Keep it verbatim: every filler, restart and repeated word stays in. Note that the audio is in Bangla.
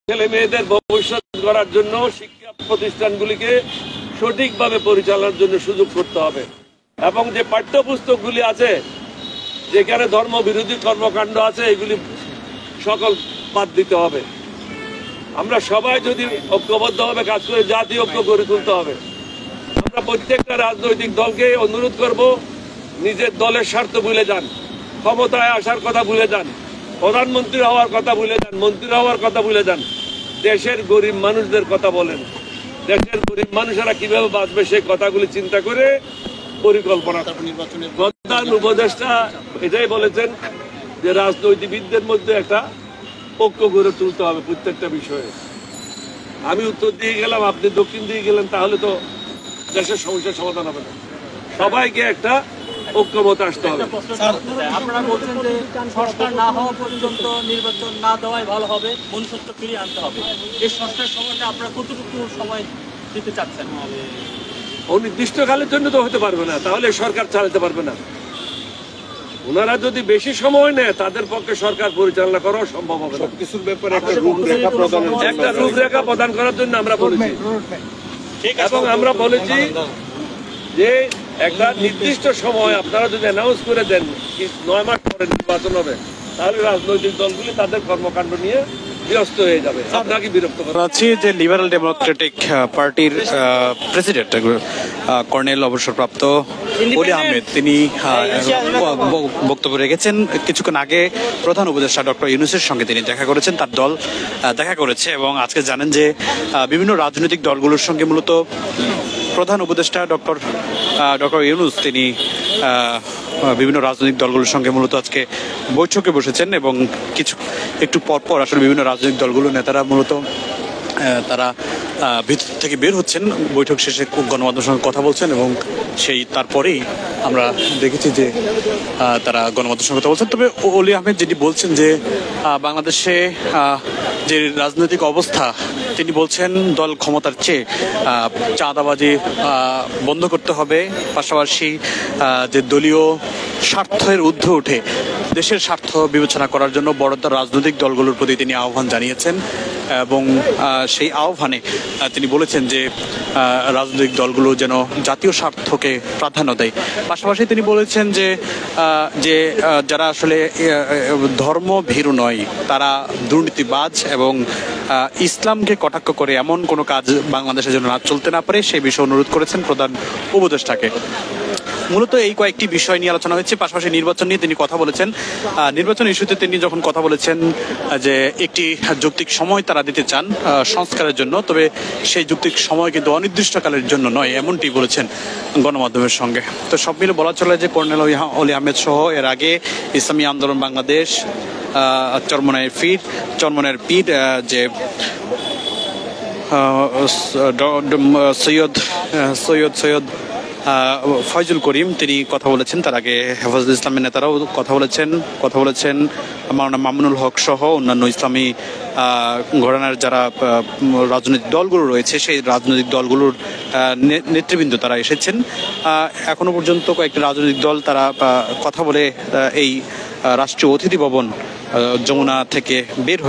ছেলে মেয়েদের ভবিষ্যৎ গড়ার জন্য শিক্ষা প্রতিষ্ঠানগুলিকে সঠিকভাবে পরিচালনার জন্য সুযোগ করতে হবে এবং যে পাঠ্যপুস্তকগুলি আছে যেখানে ধর্ম বিরোধী কর্মকাণ্ড আছে এগুলি সকল বাদ দিতে হবে। আমরা সবাই যদি ঐক্যবদ্ধভাবে কাজ করে জাতীয় ঐক্য গড়ে তুলতে হবে। আমরা প্রত্যেকটা রাজনৈতিক দলকে অনুরোধ করব, নিজের দলের স্বার্থ ভুলে যান, ক্ষমতায় আসার কথা ভুলে যান, প্রধানমন্ত্রী হওয়ার কথা ভুলে যান, মন্ত্রী হওয়ার কথা ভুলে যান। দেশের গরিব মানুষদের কথা বলেন, দেশের গরিব মানুষেরা কিভাবে বাঁচবে সেই কথাগুলি চিন্তা করে পরিকল্পনা। প্রধান উপদেষ্টা এটাই বলেছেন যে রাজনৈতিকবিদদের মধ্যে একটা ঐক্য গড়ে তুলতে হবে প্রত্যেকটা বিষয়ে। আমি উত্তর দিয়ে গেলাম, আপনি দক্ষিণ দিয়ে গেলেন, তাহলে তো দেশের সমস্যার সমাধান হবে না। সবাইকে একটা ঐক্যমত আসতে হবে। আপনারা বলছেন যে সংস্কার না হওয়া পর্যন্ত নির্বাচন না দেওয়াই ভালো হবে, মনুষ্যত্ব ফিরিয়ে আনতে হবে। এই সংস্কার সময়টা আপনারা কতটুকু সময় দিতে চাচ্ছেন? অনির্দিষ্টকালের জন্য তো হতে পারবে না, তাহলে সরকার চালাতে পারবে না। ওনারা যদি বেশি সময় নেয় তাদের পক্ষে সরকার পরিচালনা করা সম্ভব হবে না। কিছুর ব্যাপারে একটা রূপরেখা প্রদান একটা রূপরেখা প্রদান করার জন্য আমরা বলেছি এবং আমরা বলেছি যে একটা নির্দিষ্ট সময় আপনারা যদি অ্যানাউন্স করে দেন নয় মাস পরে নির্বাচন হবে, তাহলে রাজনৈতিক দলগুলি তাদের কর্মকাণ্ড নিয়ে ব্যস্ত হয়ে যাবে। আপনাকে বিরক্ত করাচ্ছি যে লিবারেল ডেমোক্রেটিক পার্টির প্রেসিডেন্ট কর্নেল অবসরপ্রাপ্ত ওলি আহমেদ তিনি বক্তব্য রেখেছেন। কিছুক্ষণ আগে প্রধান উপদেষ্টা ডক্টর ইউনূসের সঙ্গে তিনি দেখা করেছেন, তার দল দেখা করেছে এবং আজকে জানেন যে বিভিন্ন রাজনৈতিক দলগুলোর সঙ্গে মূলত প্রধান উপদেষ্টা ডক্টর ডক্টর ইউনূস তিনি বিভিন্ন রাজনৈতিক দলগুলোর সঙ্গে মূলত আজকে বৈঠকে বসেছেন এবং কিছু একটু পরপর আসলে বিভিন্ন রাজনৈতিক দলগুলোর নেতারা মূলত তারা ভিতর থেকে বের হচ্ছেন, বৈঠক শেষে গণমাধ্যমের সঙ্গে কথা বলছেন এবং সেই তারপরেই আমরা দেখেছি যে তারা গণমাধ্যমের সঙ্গে কথা বলছেন। তবে ওলি আহমেদ যেটি বলছেন যে বাংলাদেশে যে রাজনৈতিক অবস্থা, তিনি বলছেন দল ক্ষমতার চেয়ে চাঁদাবাজি বন্ধ করতে হবে, পাশাপাশি যে দলীয় স্বার্থের ঊর্ধ্বে উঠে দেশের স্বার্থ বিবেচনা করার জন্য বড় রাজনৈতিক দলগুলোর প্রতি তিনি আহ্বান জানিয়েছেন এবং সেই আহ্বানে তিনি বলেছেন যে রাজনৈতিক দলগুলো যেন জাতীয় স্বার্থকে প্রাধান্য দেয়। পাশাপাশি তিনি বলেছেন যে যে যারা আসলে ধর্ম ভীরু নয়, তারা দুর্নীতিবাজ এবং ইসলামকে কটাক্ষ করে এমন কোনো কাজ বাংলাদেশের জন্য না চলতে না পারে সেই বিষয়ে অনুরোধ করেছেন প্রধান উপদেষ্টাকে। মূলত এই কয়েকটি বিষয় নিয়ে আলোচনা হয়েছে। পাশাপাশি নির্বাচন নিয়ে তিনি কথা বলেছেন। নির্বাচন ইস্যুতে তিনি যখন কথা বলেছেন যে একটি যৌক্তিক সময় তারা দিতে চান সংস্কারের জন্য, তবে সেই যৌক্তিক সময় কিন্তু অনির্দিষ্টকালের জন্য নয়, এমনটি বলেছেন গণমাধ্যমের সঙ্গে। তো সব মিলে বলা চলে যে কর্নেল ওলি আহমেদ সহ এর আগে ইসলামী আন্দোলন বাংলাদেশ, চরমনায়ের পীর চরমনায়ের পীর যে সৈয়দ সৈয়দ সৈয়দ ফয়জুল করিম তিনি কথা বলেছেন, তার আগে হেফাজতুল ইসলামের নেতারাও কথা বলেছেন কথা বলেছেন মাওলানা মামুনুল হক সহ অন্যান্য ইসলামী ঘরানার যারা রাজনৈতিক দলগুলো রয়েছে সেই রাজনৈতিক দলগুলোর নেতৃবৃন্দ তারা এসেছেন। এখনো পর্যন্ত কয়েকটি রাজনৈতিক দল তারা কথা বলে এই রাষ্ট্রীয় অতিথি ভবন যমুনা থেকে বের